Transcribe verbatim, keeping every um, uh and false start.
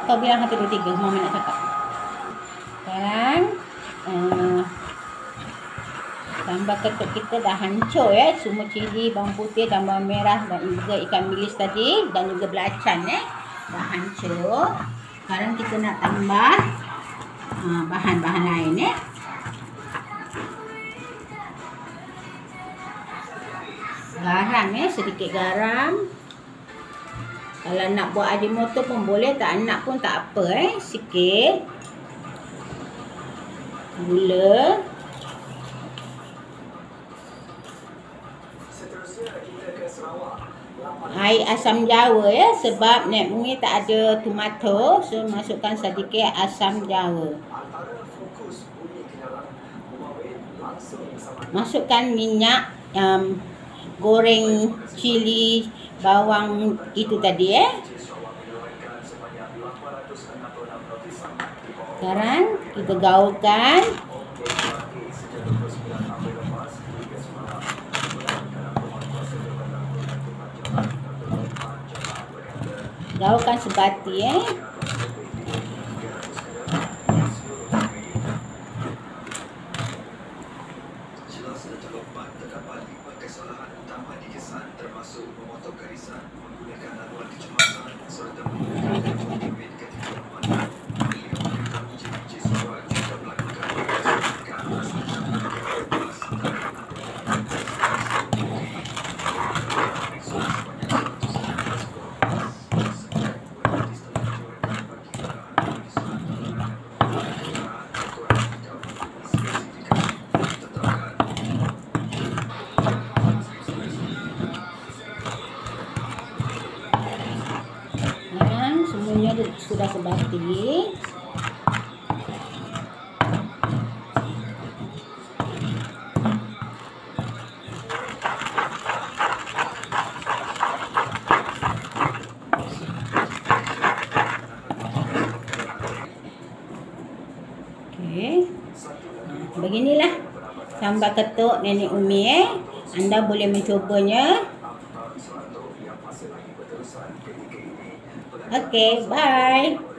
Kau bilang satu, dua, tiga. Mama nak cakap. Sekarang uh, sambal ketuk kita dah hancur ya. Semua cili, bawang putih dan bawang merah dan juga ikan bilis tadi dan juga belacan ya. Dah hancur. Sekarang kita nak tambah uh, bahan-bahan lain ya. Garam ya, sedikit garam. Kalau nak buat ajinomoto pun boleh, tak nak pun tak apa eh, sikit. Gula. Air asam jawa ya, sebab Nek Mui tak ada tomato, so masukkan sedikit asam jawa. Masukkan minyak um, goreng cili bawang itu tadi ya. Sekarang kita gaulkan. Gaulkan sebati eh. Semuanya sudah sebati. Okey. Beginilah sambal ketuk Nenek Umi eh. Anda boleh mencobanya. Okay, bye.